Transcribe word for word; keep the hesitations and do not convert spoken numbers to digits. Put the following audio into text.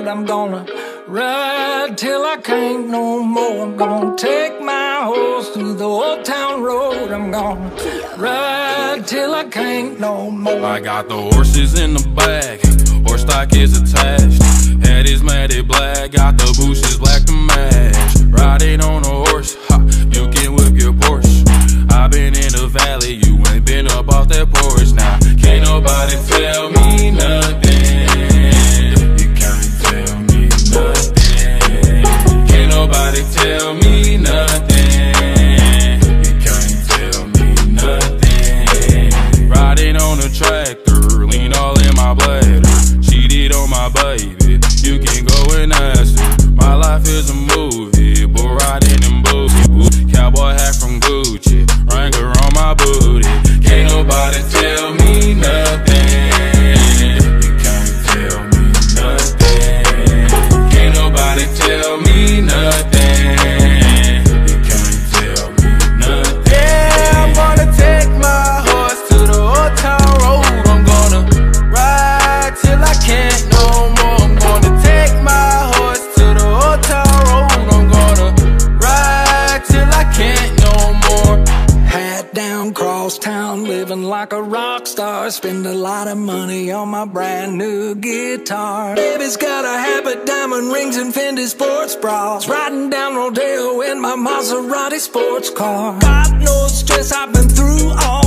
road. I'm gonna ride till I can't no more. I'm gonna take my horse through the old town road. I'm gonna ride till I can't no more. I got the horses in the back, horse stock is attached. Head is matted black, got the bushes black to match. Riding on a horse, ha, you can whip your Porsche. I been in the valley, you ain't been up off that porch. Now, can't nobody tell me nothing. You can't tell me nothing. Can't nobody tell me nothing. You can't tell me nothing. Riding on a tractor, lean all in my bladder. Cheated on my baby, you can go and ask her. My life is a movie, bull riding in booty. Cowboy hat from Gucci, Wrangler on my booty. Can't nobody tell me nothing. You can't tell me nothing. Can't nobody tell me nothing. You can't tell me nothing. Yeah, I'm gonna take my horse to the old town road. I'm gonna ride till I can't no more. I'm gonna take my horse to the old town road. I'm gonna ride till I can't no more. Hat down, cross town, living like a rock star. Spend a lot of money on my brand new guitar. Baby's got a habit, diamond rings and Fendi sports bras. Riding down Rodeo in my Maserati sports car. God knows stress I've been through all